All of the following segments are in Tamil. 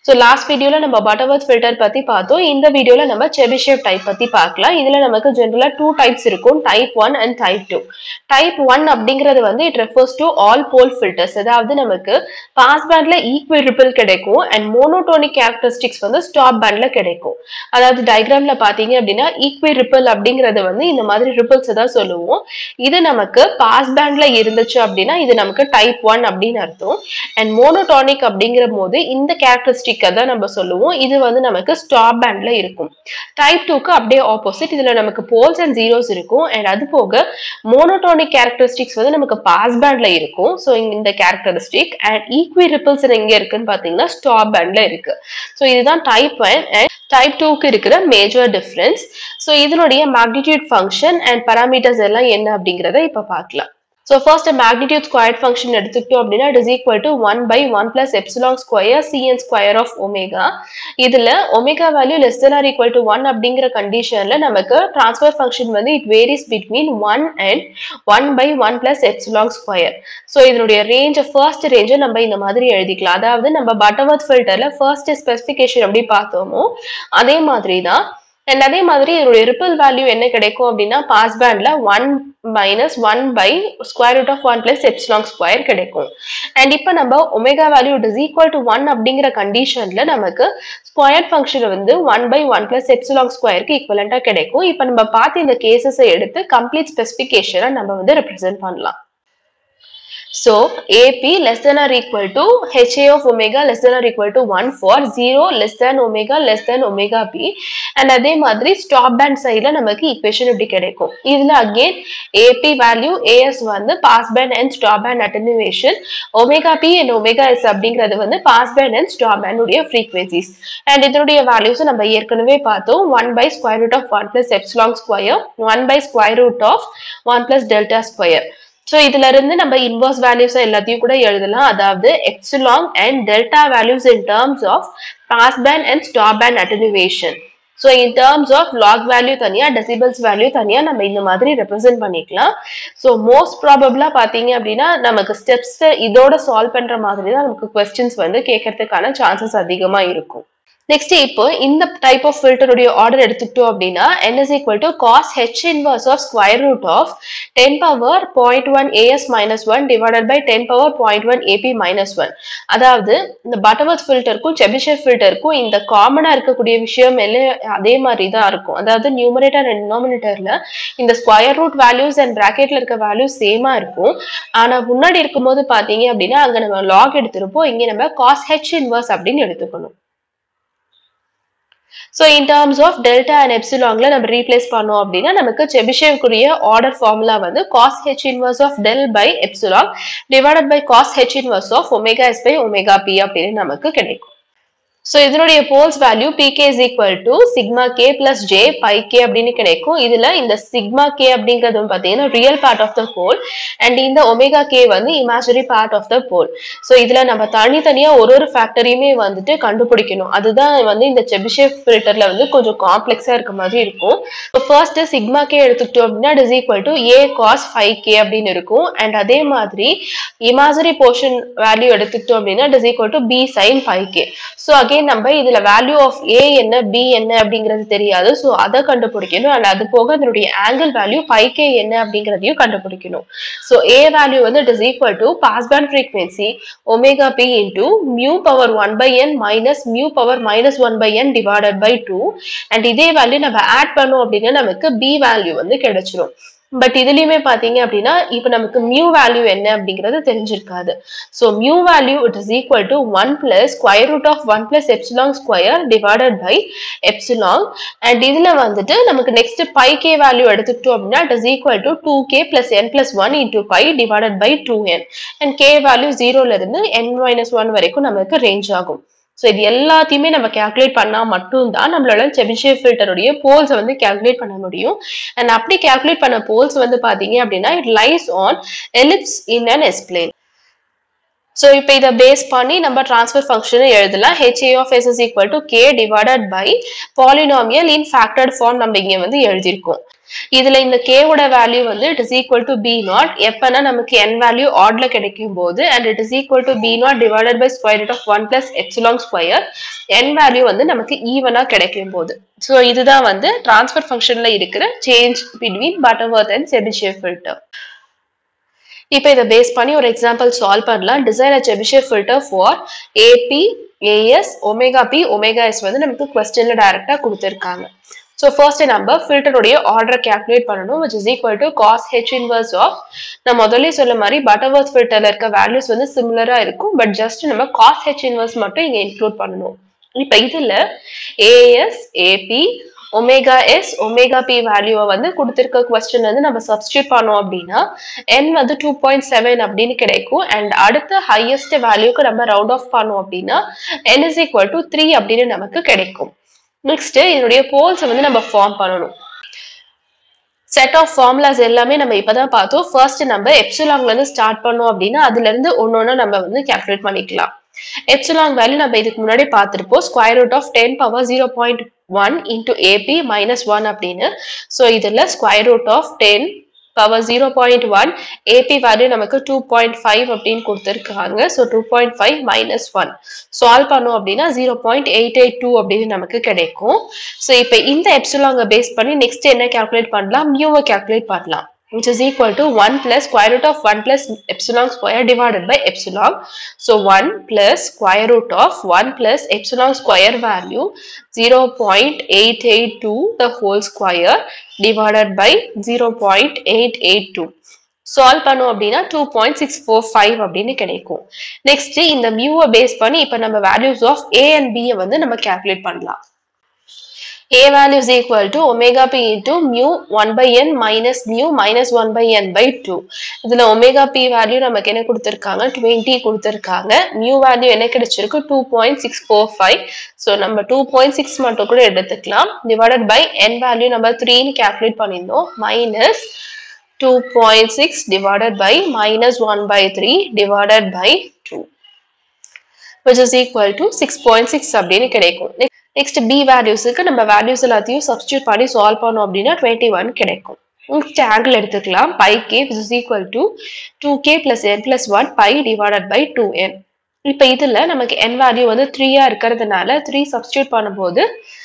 So last video la நம்ம Butterworth filter பத்தி பார்த்தோம். இந்த வீடியோல நம்ம Chebyshev type பத்தி பார்க்கலாம். இதுல நமக்கு ஜெனரலா 2 types இருக்கும், type 1 and type 2. Type 1 அப்படிங்கிறது வந்து it refers to all pole filters. அதாவது நமக்கு pass bandல equal ripple கிடைக்கும் and monotonic characteristics வந்து stop bandல கிடைக்கும். அதாவது diagramல பாத்தீங்க அப்படின்னா equal ripple அப்படிங்கிறது வந்து இந்த மாதிரி ripples தான் சொல்லுவோம். இது நமக்கு pass bandல இருந்துச்சு அப்படின்னா இது நமக்கு type 1 அப்படின்னு அர்த்தம். and monotonic அப்படிங்கிற போது இந்த characteristic அதான் நம்ம சொல்லுவோம். இது வந்து நமக்கு ஸ்டாப் பேண்ட்ல இருக்கும். டைப் 2 க்கு அப்படியே ஆப்போசிட். இதுல நமக்கு போல்ஸ் அண்ட் ஜீரோஸ் இருக்கும் and அது போக மோனோடோனிக் கேரக்டரிஸ்டிக்ஸ் வந்து நமக்கு பாஸ் பேண்ட்ல இருக்கும். சோ இந்த கேரக்டரிஸ்டிக் அண்ட் ஈக்வி ரிப்பிள்ஸ் எங்க இருக்குன்னு பாத்தீங்கன்னா ஸ்டாப் பேண்ட்ல இருக்கு. சோ இதுதான் டைப் 1 and டைப் 2 க்கு இருக்கிற மேஜர் டிஃபரன்ஸ். சோ இதனுடைய மேக்னிட்யூட் ஃபங்க்ஷன் அண்ட் பாராமீட்டர்ஸ் எல்லாம் என்ன அப்படிங்கறத இப்ப பார்க்கலாம். So first a magnitude squared function எடுத்துக்கிட்டோம் அப்படின்னா it is equal to 1 by 1 plus epsilon square cn square of omega. இதுல omega value less than or equal to 1 அப்படிங்கிற கண்டிஷன்ல நமக்கு transfer function வந்து it varies between 1 and 1 by 1 plus epsilon square. So இதனுடைய range first range நம்ம இந்த மாதிரி எழுதிக்கலாம். அதாவது நம்ம Butterworth filterல first specification அப்படி பார்த்தோமோ அதே மாதிரி தான். And அதே மாதிரி இதோட ரிப்பிள் வேல்யூ என்ன கிடைக்கும் அப்படின்னா பாஸ் பேண்ட்ல 1 minus 1 by square root of 1 plus epsilon square கிடைக்கும். And இப்ப நம்ம omega value is equal to 1 அப்படிங்கிற கண்டிஷன்ல நமக்கு ஸ்கொயர் ஃபங்க்ஷன் வந்து 1 by 1 plus epsilon squareக்கு ஈக்குவலண்டா கிடைக்கும். இப்ப நம்ம பார்த்து இந்த கேசஸை எடுத்து கம்ப்ளீட் ஸ்பெசிஃபிகேஷனை நம்ம வந்து ரெப்ரசென்ட் பண்ணலாம். So AP less than or equal to HA of omega less than or equal to 1 for 0 less than omega p and அதே மாதிரி stop band sideல நமக்கு equation இப்படி கிடைக்கும். இதுல again AP value AS வந்து pass band and stop band attenuation, omega p and omega s அப்படிங்கிறது வந்து pass band and stop band உடைய frequencies and இதனுடைய values நம்ம ஏற்கனவே பார்த்தோம். 1 by square root of 1 plus epsilon square, 1 by square root of 1 plus delta square. So இதுல இருந்து நம்ம inverse values எல்லாத்தையும் கூட எழுதலாம். அதாவது epsilon and delta values in terms of pass band and stop band attenuation. So in terms of log value தனியா decibels value தனியா நம்ம இந்த மாதிரி represent பண்ணிக்கலாம். So most probably பாத்தீங்க அப்படின்னா நமக்கு steps இதோட solve பண்ற மாதிரி தான் நமக்கு questions வந்து கேட்கறதுக்கான chances அதிகமா இருக்கும். Next இப்போ இந்த type of filter உடைய order எடுத்துக்கிட்டோம் அப்படின்னா n is equal to cos h inverse of square root of 10 power 0.1 as minus 1 divided by 10 power 0.1 ap minus 1. அதாவது இந்த Butterworth filterக்கும் Chebyshev filterக்கும் இந்த காமனா இருக்கக்கூடிய விஷயம் அதே மாதிரி தான் இருக்கும். அதாவது numerator and denominatorல இந்த square root values and bracketல இருக்க values சேமா இருக்கும். ஆனா முன்னாடி இருக்கும்போது பாத்தீங்க அப்படின்னா அங்க நம்ம log எடுத்திருப்போம், இங்க நம்ம cos h inverse அப்படின்னு எடுத்துக்கணும். So in terms of delta and epsilon ல நம்ம replace பண்ணோம் அப்படின்னா நமக்கு Chebyshev குரிய order formula வந்து cos h inverse of del by epsilon divided by cos h inverse of omega s by omega p அப்படின்னு நமக்கு கிடைக்கும். So இதனுடைய poles value pk is equal to sigma k plus j pi k அப்படின்னு கிடைக்கும். இதுல இந்த sigma k அப்படிங்கிறது பாத்தீங்கன்னா real part of the pole and இந்த omega k வந்து imaginary part of the pole. So இதுல நம்ம தனித்தனியா ஒரு ஃபேக்டரியுமே வந்துட்டு கண்டுபிடிக்கணும். அதுதான் வந்து இந்த Chebyshev filterல வந்து கொஞ்சம் காம்ப்ளெக்ஸா இருக்க மாதிரி இருக்கும். So first sigma k எடுத்துக்கிட்டோம் அப்படின்னா it is equal to a cos phi k அப்படின்னு இருக்கும். and அதே மாதிரி imaginary portion value எடுத்துக்கிட்டோம் அப்படின்னா it is equal to b sin phi k. So again நம்ம இதுல value of a என்ன b என்ன அப்படிங்கிறது தெரியாது. சோ அத கண்டுபிடிக்கணும். and அது போக அதனுடைய angle value phi k என்ன அப்படிங்கறதையும் கண்டுபிடிக்கணும். So a value வந்து it is equal to pass band frequency omega p into mu power 1 by n minus mu power minus 1 by n divided by 2 and இதே value நம்ம add பண்ணோம் அப்படின்னா நமக்கு b value வந்து கிடைச்சிரும். பட் இதுலயுமே பாத்தீங்க அப்படின்னா இப்ப நமக்கு mu value என்ன அப்படிங்கறது தெரிஞ்சிருக்காது. So mu value it is equal to 1 plus square root of 1 plus epsilon square divided by epsilon and இதுல வந்துட்டு நமக்கு next pi k value எடுத்துக்கிட்டோம் அப்படின்னா it is equal to 2k plus n plus 1 into pi divided by 2n and k value 0 ல இருந்து n minus 1 வரைக்கும் நமக்கு range ஆகும். So இது எல்லாத்தையுமே நம்ம calculate பண்ணா மட்டும் தான் நம்மளால Chebyshev filter உடைய poles வந்து calculate பண்ண முடியும். and அப்படி calculate பண்ண poles வந்து பாத்தீங்க அப்படின்னா it lies on ellipse in an S plane. So இப்ப இத பேஸ் பண்ணி நம்ம transfer function எழுதலாம். HA of S is equal to k divided by polynomial in factored form நம்ம இங்க வந்து எழுதிருக்கோம். இதுல இந்த k ஓட வேல்யூ வந்து it is equal to b naught எப்பனா நமக்கு n வேல்யூ ஆட்ல கிடைக்கும் போது and it is equal to b naught divided by square root of 1 plus epsilon square n value வந்து நமக்கு ஈவனா கிடைக்கும் போது. சோ இதுதான் வந்து ட்ரான்ஸ்ஃபர் ஃபங்க்ஷன்ல இருக்கிற change between Butterworth and Chebyshev filter. இப்போ இத பேஸ் பண்ணி ஒரு எக்ஸாம்பிள் சால்வ் பண்ணலாம். Design a Chebyshev filter for AP AS omega p omega s வந்து நமக்கு क्वेश्चनல டைரக்ட்டா கொடுத்திருக்காங்க. So first நம்ம filter உடைய ஆர்டர் கால்குலேட் பண்ணனும் which is equal to cos h inverse of நான் முதல்ல சொன்ன மாதிரி Butterworth filterல இருக்க வேல்யூஸ் வந்து சிமிலரா இருக்கும் பட் ஜஸ்ட் நம்ம cos h inverse மட்டும் இங்க இன்க்ளூட் பண்ணனும். இப்போ இதுல AS AP omega s omega p வேல்யூவை வந்து கொடுத்திருக்க क्वेश्चन வந்து நம்ம சப்ஸ்டிட்யூட் பண்ணோம் அப்படினா n வந்து 2.7 அப்படினு கிடைக்கும் and அடுத்த ஹையஸ்ட் வேல்யூக்கு நம்ம ரவுண்ட் ஆஃப் பண்ணோம் அப்படினா n is equal to 3 அப்படினு நமக்கு கிடைக்கும். நெக்ஸ்ட் இதனுடைய போல்ஸ் வந்து நம்ம ஃபார்ம் பண்ணனும். செட் ஆஃப் ஃபார்முலாஸ் எல்லாமே நம்ம இப்பதான் பார்த்தோம். ஃபர்ஸ்ட் நம்ம எப்சிலான்ல இருந்து ஸ்டார்ட் பண்ணோம் அப்படினா அதில இருந்து ஒவ்வொண்ணா நம்ம வந்து கால்குலேட் பண்ணிக்கலாம். எப்சிலான் வேல்யூ நம்ம இதுக்கு முன்னாடி பார்த்திருப்போம் square root of 10 power 0.1 into AP minus 1 அப்படினு. சோ இதுல square root of 10 power 0.1 AP value நமக்கு 2.5 அப்படினு கொடுத்திருக்காங்க. சோ 2.5 minus 1 சால்வ் பண்ணோம் அப்படினா 0.882 அப்படினு நமக்கு கிடைக்கும். சோ இப்போ இந்த எப்சிலானை பேஸ் பண்ணி நெக்ஸ்ட் என்ன கால்குலேட் பண்ணலாம் மியூவை கால்குலேட் பண்ணலாம் which is equal to 1 plus square root of 1 plus epsilon square divided by epsilon. So 1 plus square root of 1 plus epsilon square value 0.882 the whole square divided by 0.882. Solve பண்ணோம் அப்படினா 2.645 அப்படினு கிடைக்கும். நெக்ஸ்ட் இந்த மியூவை பேஸ் பண்ணி இப்போ நம்ம values of a and b வந்து நம்ம கால்குலேட் பண்ணலாம். A value is equal to omega p into mu 1 by n minus mu minus 1 by n by 2. இதுல omega p value நமக்கு என்ன கொடுத்திருக்காங்க 20 கொடுத்திருக்காங்க. mu value என்ன கிடைச்சிருக்கு 2.645. so நம்ம 2.6 மட்டும் கூட எடுத்துக்கலாம். divided by n value நம்ம 3 னு கால்குலேட் பண்ணிருந்தோம் minus 2.6 divided by minus 1 by 3 divided by 2 which is equal to 6.6 அப்படினு கிடைக்கும். Next b valuesக்கு நம்ம values எல்லாத்தையும் substitute பண்ணி solve பண்ணோம் அப்படினா 21 கிடைக்கும். நெக்ஸ்ட் ஆங்கிள் எடுத்துக்கலாம் pi k which is equal to 2k plus n plus 1 pi divided by 2n. இப்போ இதுல நமக்கு n value வந்து 3 ஆ இருக்குறதுனால 3 substitute பண்ணும்போது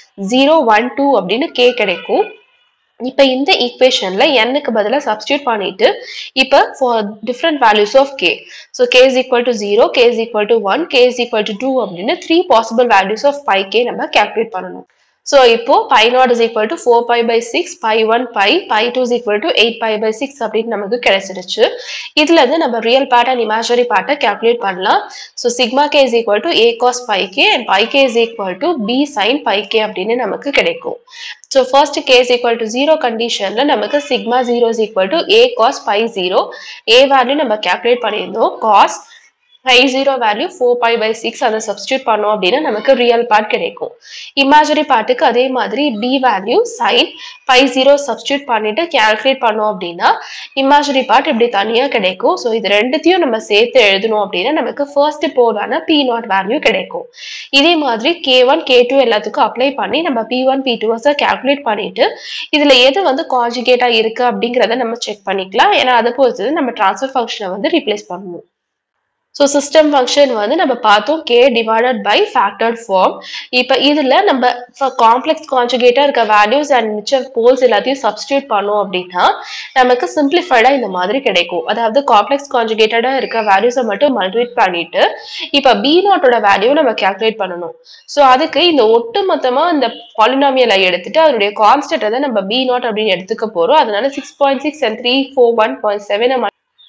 0 1 2 அப்படினு k கிடைக்கும். இப்போ இந்த ஈக்குவேஷன்ல n க்கு பதிலா சப்ஸ்டிட்யூட் பண்ணிட்டு இப்போ for different values of k so k is equal to 0 k is equal to 1 k is equal to 2 அப்படினு 3 possible values of pi k நம்ம கால்குலேட் பண்ணனும். So இப்போ pi naught is equal to 4 pi by 6 pi 1 pi pi 2 is equal to 8 pi by 6 அப்படினு நமக்கு கிடைச்சிருச்சு. இதுல இருந்து நம்ம real part and imaginary part calculate பண்ணலாம். So sigma k is equal to a cos pi k and pi k is equal to b sin pi k அப்படினு நமக்கு கிடைக்கும். So first k is equal to 0 conditionல நமக்கு sigma 0 is equal to a cos pi 0. a value நம்ம கால்குலேட் பண்ணிருந்தோம் cos pi 0 value 4 pi by 6 அதை substitute பண்ணோம் அப்படினா நமக்கு real part கிடைக்கும். imaginary partக்கு அதே மாதிரி b value sin pi 0 substitute பண்ணிட்டு calculate பண்ணோம் அப்படினா imaginary part இப்படி தனியா கிடைக்கும். சோ இது ரெண்டுத்தையும் நம்ம சேர்த்து எழுதணும் அப்படினா நமக்கு first போலான p naught value கிடைக்கும். இதே மாதிரி k1 k2 எல்லாத்துக்கும் அப்ளை பண்ணி நம்ம p1 p2 calculate பண்ணிட்டு இதுல எது வந்து கான்ஜுகேட்டா இருக்கு அப்படிங்கறத நம்ம செக் பண்ணிக்கலாம். ஏனா அத பொறுத்து நம்ம ட்ரான்ஸ்ஃபர் ஃபங்க்ஷனை வந்து ரீப்ளேஸ் பண்ணுவோம். So system function வந்து நம்ம பார்த்தோம் k divided by factored form. இப்போ இதுல நம்ம complex conjugateஆ இருக்க values and மிச்ச poles எல்லாத்தையும் substitute பண்ணோம் அப்படினா நமக்கு simplifiedஆ இந்த மாதிரி கிடைக்கும். அதாவது complex conjugateஆ இருக்க values மட்டும் multiply பண்ணிட்டு இப்போ b naught ஓட value நம்ம calculate பண்ணனும். So அதுக்கு இந்த ஒட்டுமொத்தமா இந்த polynomial எடுத்துட்டு அதோட constant அத நம்ம b naught அப்படி எடுத்துக்க போறோம். அதனால 6.6 and 341.7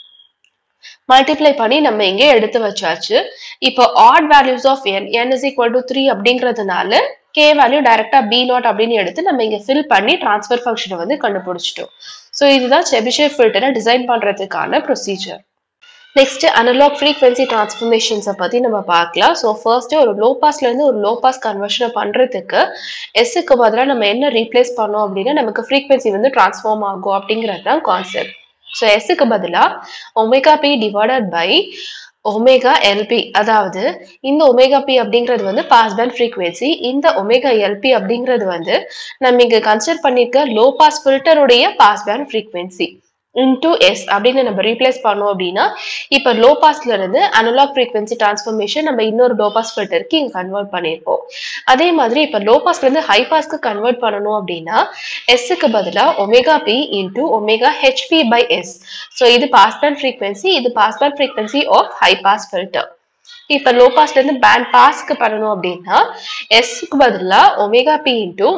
multiply பண்ணி நம்ம இங்க எடுத்து வச்சாச்சு. இப்போ odd values of n is equal to 3 அப்படிங்கிறதுனால k value டைரக்ட்டா b naught அப்படினு எடுத்து நம்ம இங்க fill பண்ணி transfer function வந்து கண்டுபிடிச்சிட்டோம். சோ இதுதான் Chebyshev filter டிசைன் பண்றதுக்கான procedure. Next analog frequency transformations பத்தி நம்ம பார்க்கலாம். சோ first ஒரு low passல இருந்து ஒரு low pass conversion பண்றதுக்கு s க்கு பதிலா நம்ம என்ன ரீப்ளேஸ் பண்ணோம் அப்படினா நமக்கு frequency வந்து transform ஆகும் அப்படிங்கிறது தான் கான்செப்ட். So s க்கு பதிலா omega p divided by omega LP, அதாவது இந்த ஒமேகா பி அப்படிங்கிறது வந்து பாஸ் பேண்ட் ஃப்ரீக்வன்சி. இந்த ஒமேகா எல்பி அப்படிங்கிறது வந்து நம்ம இங்க கன்சிடர் பண்ணிருக்க லோ பாஸ் ஃபில்டருடைய pass band frequency into S அப்படின்னு நம்ம ரீப்ளேஸ் பண்ணோம் அப்படின்னா இப்ப லோ பாஸ்ல இருந்து அனலாக் ஃப்ரீக்வன்சி டிரான்ஸ்ஃபர்மேஷன் நம்ம இன்னொரு லோ பாஸ் ஃபில்டருக்கு இங்க கன்வெர்ட் பண்ணிருப்போம். அதே மாதிரி இப்ப லோ பாஸ்ல இருந்து ஹை பாஸ்க்கு கன்வெர்ட் பண்ணணும் அப்படின்னா எஸ்க்கு பதிலா omega P into omega HP by S. So இது பாஸ் பேண்ட் ஃப்ரீக்வன்சி, இது pass band frequency of high pass filter. இப்ப லோ பாஸ்ல இருந்து பேண்ட் பாஸ்க்கு பண்ணணும் அப்படின்னா எஸ்க்கு பதிலா omega P into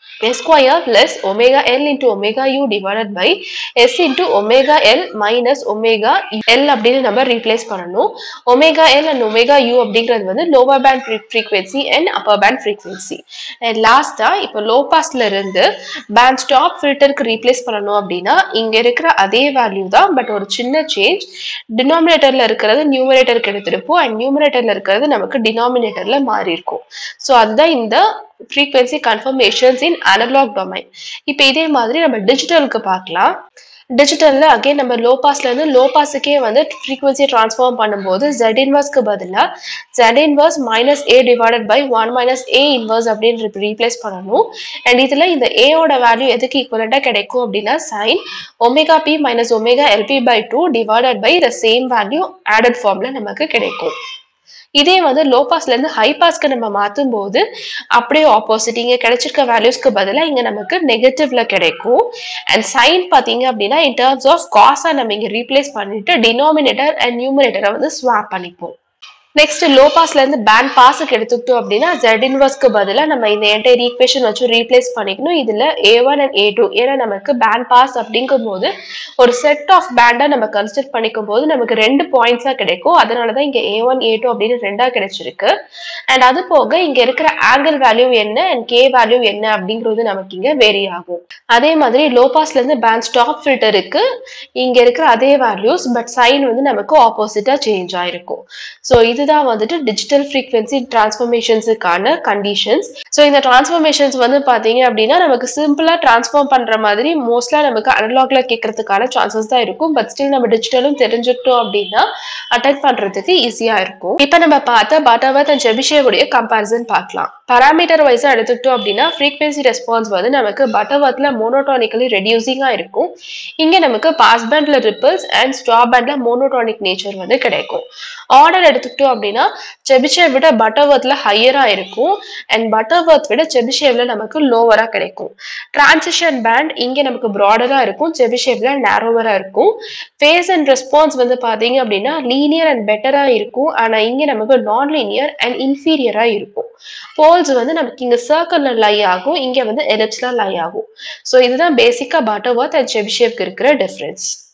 S square plus omega L into omega U divided by S into omega L minus omega L அப்படின்னு நம்ம replace பண்ணணும். omega L and omega U அப்படிங்கிறது வந்து lower band frequency and upper band frequency. And last இப்போ low passல இருந்து band stop filterக்கு replace பண்ணணும் அப்படின்னா இங்க இருக்கிற அதே வேல்யூ தான், பட் ஒரு சின்ன சேஞ்ச். டினாமினேட்டர்ல இருக்கிறது நியூமரேட்டருக்கு எடுத்திருப்போம் அண்ட் நியூமரேட்டர்ல இருக்கிறது நமக்கு டினாமினேட்டர்ல மாறி இருக்கும். ஸோ அதுதான் இந்த frequency confirmations in analog domain. இப்போ இதே மாதிரி நம்ம டிஜிட்டலுக்கு பார்க்கலாம். டிஜிட்டல்ல அகைன் நம்ம லோ பாஸ்ல இருந்து லோ பாஸுக்கே வந்து frequency transform பண்ணும்போது Z inverse பதிலா Z inverse minus A divided by 1 minus A inverse அப்படின்னு ரீப்ளேஸ் பண்ணணும். அண்ட் இதுல இந்த A ஓட வேல்யூ எதுக்கு ஈக்குவலண்டா கிடைக்கும் அப்படின்னா sin omega p minus omega LP by 2 divided by the same value added formல நமக்கு கிடைக்கும். இதே வந்து லோ பாஸ்ல இருந்து ஹை பாஸ்க்கு நம்ம மாத்தும் போது அப்படியே ஆப்போசிட், இங்க கிடைச்சிருக்க வேல்யூஸ்க்கு பதிலா இங்க நமக்கு நெகட்டிவ்ல கிடைக்கும். அண்ட் சைன் பாத்தீங்க அப்படின்னா இன் டர்ம்ஸ் ஆஃப் காஸா நம்ம இங்க ரீப்ளேஸ் பண்ணிட்டு டினாமினேட்டர் அண்ட் நியூமரேட்டரை வந்து ஸ்வாப் பண்ணிப்போம். நெக்ஸ்ட் லோ பாஸ்ல இருந்து பேண்ட் பாஸுக்கு எடுத்துக்கிட்டோம் அப்படின்னா Z இன்வர்ஸ்க்கு பதிலா நம்ம இந்த என்டையர் ஈக்குவேஷன் வச்சு ரீப்ளேஸ் பண்ணிக்கணும். இதுல A1 and A2, ஏன்னா நமக்கு பேண்ட் பாஸ் அப்படிங்கும் போது ஒரு செட் ஆஃப் பேண்டா நம்ம கன்சிடர் பண்ணிக்கும் போது நமக்கு 2 பாயிண்ட்ஸா கிடைக்கும். அதனாலதான் இங்க A1 A2 அப்படின்னு 2ஆ கிடைச்சிருக்கு. அண்ட் அது போக இங்க இருக்கிற ஆங்கிள் வேல்யூ என்ன அண்ட் K வேல்யூ என்ன அப்படிங்கிறது நமக்கு இங்க வேரி ஆகும். அதே மாதிரி லோ பாஸ்ல இருந்து பேண்ட் ஸ்டாப் ஃபில்டருக்கு இங்க இருக்கிற அதே வேல்யூஸ், பட் சைன் வந்து நமக்கு ஆப்போசிட்டா சேஞ்ச் ஆயிருக்கும். ஸோ இதுதான் வந்துட்டு டிஜிட்டல் ஃப்ரீக்வன்சி டிரான்ஸ்ஃபர்மேஷன்ஸுக்கான கண்டிஷன்ஸ். ஸோ இந்த டிரான்ஸ்ஃபர்மேஷன்ஸ் வந்து பாத்தீங்க அப்படின்னா நமக்கு சிம்பிளா டிரான்ஸ்ஃபார்ம் பண்ற மாதிரி மோஸ்ட்லா நமக்கு அனலாக்ல கேட்கறதுக்கான சான்சஸ் தான் இருக்கும். பட் ஸ்டில் நம்ம டிஜிட்டலும் தெரிஞ்சுட்டோம் அப்படின்னா அட்டென்ட் பண்றதுக்கு ஈஸியா இருக்கும். இப்ப நம்ம பார்த்த பட்டர்வர்த் அண்ட் செபிஷேவ் உடைய கம்பேரிசன் பார்க்கலாம். பாராமீட்டர் வைஸா எடுத்துக்கிட்டோம் அப்படின்னா ஃப்ரீக்வன்சி ரெஸ்பான்ஸ் வந்து நமக்கு பட்டர்வர்த்ல மோனோடானிக்கலி ரெடியூசிங்கா இருக்கும். இங்க நமக்கு பாஸ் பேண்ட்ல ரிப்பிள்ஸ் அண்ட் ஸ்டாப் பேண்ட்ல மோனோடானிக் நேச்சர் வந்து கிடைக்கும். ஆர்டர் எடுத்துக்கிட்டோம் அப்படின்னா செபிஷேவ் விட பட்டர்வர்த்ல ஹையரா இருக்கும் அண்ட் பட்டர்வர்த் விட செபிஷேவ்ல நமக்கு லோவரா கிடைக்கும். டிரான்சிஷன் பேண்ட் இங்க நமக்கு ப்ராடரா இருக்கும், செபிஷேவ்ல நேரோவரா இருக்கும். ஃபேஸ் அண்ட் ரெஸ்பான்ஸ் வந்து பாத்தீங்க அப்படின்னா லீனியர் அண்ட் பெட்டரா இருக்கும், ஆனா இங்க நமக்கு நான் லீனியர் அண்ட் இன்ஃபீரியரா இருக்கும். போல்ஸ் வந்து நமக்கு இங்க சர்க்கிள்ல லை ஆகும், இங்க வந்து எலிப்ஸ்ல லை ஆகும். ஸோ இதுதான் பேசிக்கா பட்டர்வர்த் அண்ட் செபிஷேவ்க்கு இருக்கிற டிஃபரன்ஸ்.